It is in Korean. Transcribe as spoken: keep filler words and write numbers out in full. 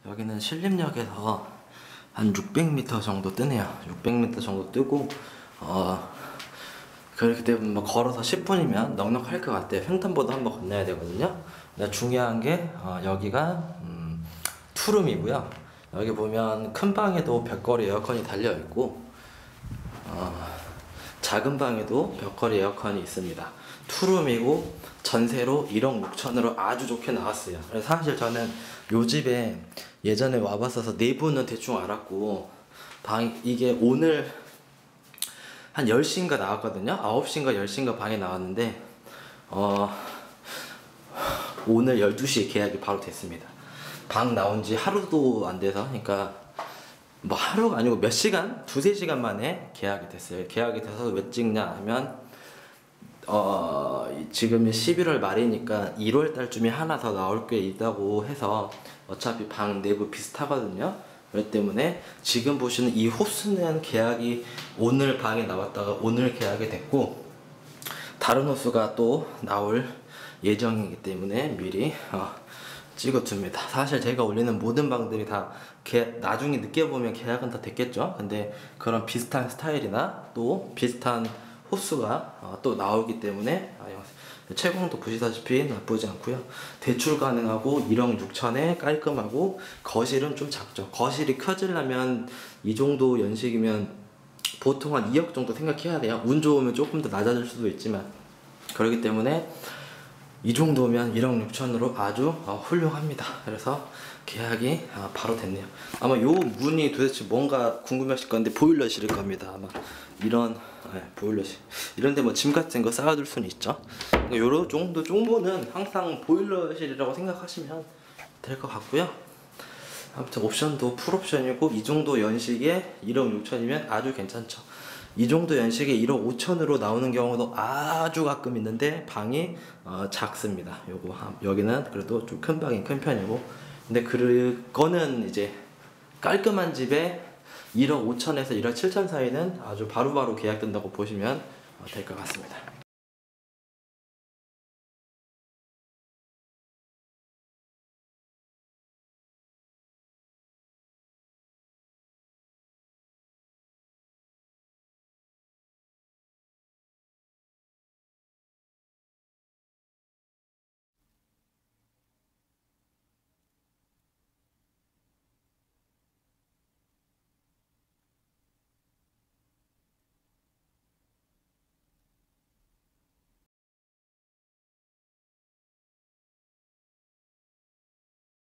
여기는 신림역에서 한 육백 미터 정도 뜨네요. 육백 미터 정도 뜨고 어 그렇기 때문에 뭐 걸어서 십 분이면 넉넉할 것 같아요. 횡단보도 한번 건너야 되거든요. 근데 중요한 게 어, 여기가 음, 투룸이고요. 여기 보면 큰 방에도 벽걸이 에어컨이 달려 있고 어, 작은 방에도 벽걸이 에어컨이 있습니다. 투룸이고 전세로 일억 육천으로 아주 좋게 나왔어요. 그래서 사실 저는 요 집에 예전에 와봤어서 내부는 대충 알았고 방 이게 오늘 한 열 시인가 나왔거든요. 아홉 시인가 열 시인가 방에 나왔는데 어 오늘 열두 시에 계약이 바로 됐습니다. 방 나온 지 하루도 안 돼서, 그러니까 뭐 하루가 아니고 몇 시간? 두세 시간 만에 계약이 됐어요. 계약이 돼서 왜 찍냐 하면 어 지금 십일월 말이니까 일월 달쯤에 하나 더 나올 게 있다고 해서 어차피 방 내부 비슷하거든요. 그렇기 때문에 지금 보시는 이 호수는 계약이 오늘 방에 나왔다가 오늘 계약이 됐고 다른 호수가 또 나올 예정이기 때문에 미리 어, 찍어둡니다. 사실 제가 올리는 모든 방들이 다 계, 나중에 늦게 보면 계약은 다 됐겠죠. 근데 그런 비슷한 스타일이나 또 비슷한 호수가 어, 또 나오기 때문에 아, 채광도 보시다시피 나쁘지 않고요. 대출 가능하고 일억 육천에 깔끔하고 거실은 좀 작죠. 거실이 커지려면 이 정도 연식이면 보통 한 이억 정도 생각해야 돼요. 운 좋으면 조금 더 낮아질 수도 있지만 그렇기 때문에 이 정도면 일억 육천으로 아주 어, 훌륭합니다. 그래서 계약이 아, 바로 됐네요. 아마 요 문이 도대체 뭔가 궁금하실 건데 보일러실일 겁니다. 아마 이런 네, 보일러실 이런데 뭐 짐 같은 거 쌓아둘 수는 있죠. 그러니까 요런 정도 정보는 항상 보일러실이라고 생각하시면 될 것 같고요. 아무튼 옵션도 풀옵션이고 이 정도 연식에 일억 육천이면 아주 괜찮죠. 이 정도 연식에 일억 오천으로 나오는 경우도 아주 가끔 있는데 방이 어, 작습니다. 요거 여기는 그래도 좀 큰 방이 큰 편이고, 근데 그거는 이제 깔끔한 집에 일억 오천에서 일억 칠천 사이는 아주 바로바로 계약된다고 보시면 될 것 같습니다.